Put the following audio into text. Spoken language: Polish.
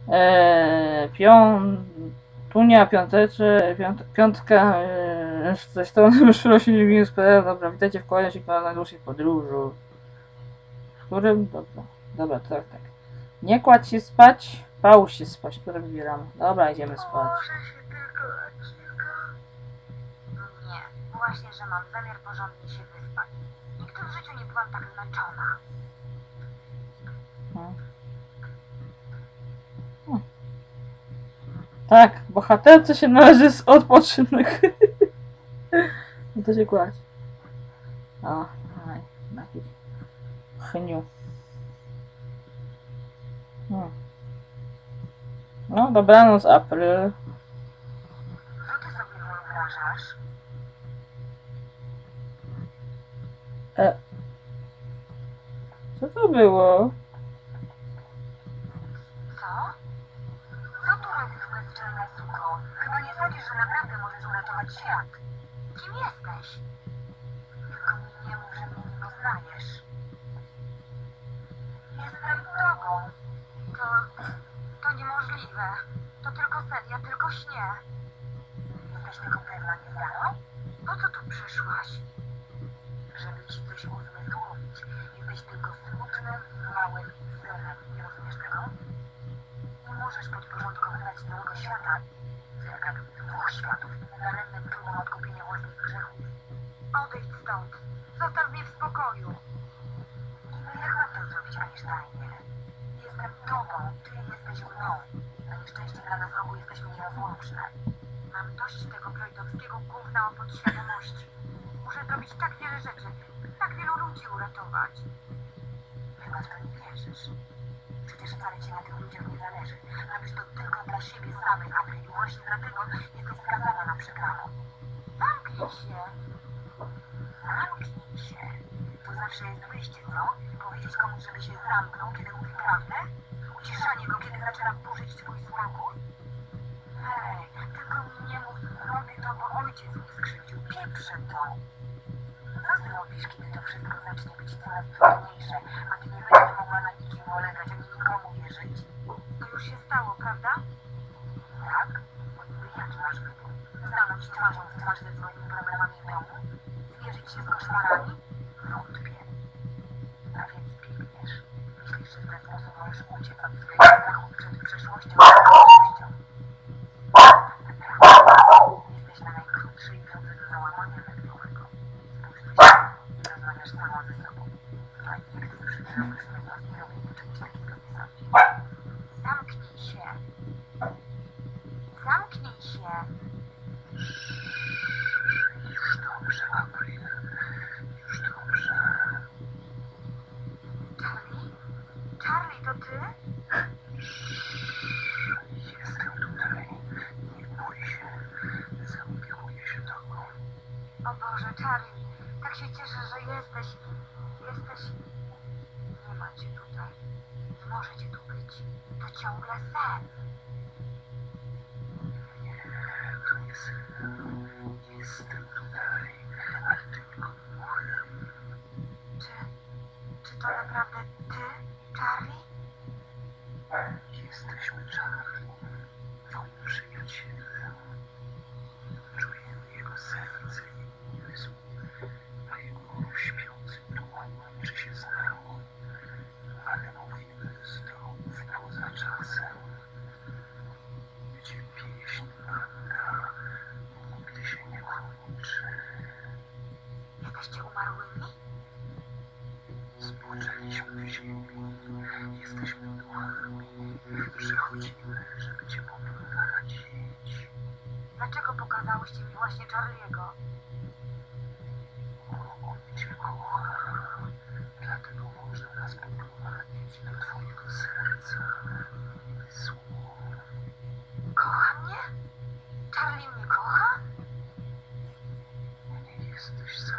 Tunia, piątka ze strony myszrośli.pl. Dobra, witajcie w kolejnym odcinku na najdłuższej podróży. W którym? Dobra, tak. Nie kładź się spać, połóż się spać, które wybieramy. Dobra, idziemy spać. Położę się tylko kilka... Nie, właśnie, że mam zamiar porządnie się wyspać. Nigdy w życiu nie byłam tak zmęczona. Tak, bohaterce się należy z odpoczynek. No to się kładź. O, najpierw. Chniu. No, dobranoc, April. Co ty sobie wyobrażasz? Co to było? Co? Co tu robisz, bezczelna suko? Chyba nie sądzisz, że naprawdę możesz uratować świat. Kim jesteś? Tylko mi nie mów, że mnie nie poznajesz. Jestem tobą. To niemożliwe. To tylko sen, ja tylko śnię. Jesteś tego pewna, nie Zaro? Po co tu przyszłaś? Żeby ci coś uzmysłowić. Jesteś tylko smutnym, małym synem. Nie rozumiesz tego? Nie możesz podporządkowywać całego świata, jak dwóch światów, daremnym próbom odkupienia własnych grzechów. Odejdź stąd. Zostaw mnie w spokoju. Niby jak mam to zrobić, Einsteinie? Jestem tobą, ty jesteś mną. Na nieszczęście dla nas obu jesteśmy nierozłączne. Mam dość tego freudowskiego gówna o podświadomości. Muszę zrobić tak wiele rzeczy, tak wielu ludzi uratować. Chyba w to nie wierzysz. Przecież wcale ci na tych ludziach nie zależy. Robisz to tylko dla siebie samej, April. I właśnie dlatego jesteś skazana na przegraną. Zamknij się. Zamknij się. To zawsze jest wyjście, co? Powiedzieć komuś, żeby się zamknął, kiedy mówi prawdę? Uciszanie go, kiedy zaczyna burzyć twój spokój? Hej, tylko mi nie mów, robię to, bo ojciec mnie skrzywdził. Pieprzę to. Co zrobisz, kiedy to wszystko zacznie być coraz trudniejsze, a ty nie będziesz mogła na nikim polegać, ani nikomu wierzyć? To już się stało, prawda? Tak? Bo niby jaki masz wybór? Stanąć twarzą w twarz ze swoimi problemami w domu? Zmierzyć się z koszmarami? Wątpię. A więc biegniesz. Myślisz, że w ten sposób możesz uciec od swojego strachu przed przeszłością i przyszłością. Jesteś na najkrótszej drodze do załamania nerwowego. Spójrz do siebie i rozmawiasz sama ze sobą. A nikt już nie robi czegoś takiego, nie sądzi. Zamknij się. Zamknij się. Już dobrze, April. Już dobrze. Charlie? Charlie, to ty? Jestem tutaj. Nie bój się. Zaopiekuję się tobą. O Boże, Charlie, tak się cieszę, że jesteś. Nie ma cię tutaj. Nie może cię tu być. To ciągle sen. Nie, to nie sen. Jestem tutaj, ale tylko duchem. Czy to naprawdę ty, Charlie? Jesteśmy Charlie, twoim przyjacielem. Czuję jego serce i umysł, a jego śpiący duch łączy się z nami. Ale mówimy z domów poza czasem. Gdzie pieśń manna nigdy się nie kończy. Jesteście umarłymi? Spoczęliśmy w ziemi. Jesteśmy duchami. Przychodzimy, żeby cię poprowadzić. Dlaczego pokazałyście mi właśnie Charlie'ego? On cię kocha. Dlatego może nas poprowadzić do twojego serca i umysłu. Kocha mnie? Charlie mnie kocha? Nie jesteś sam.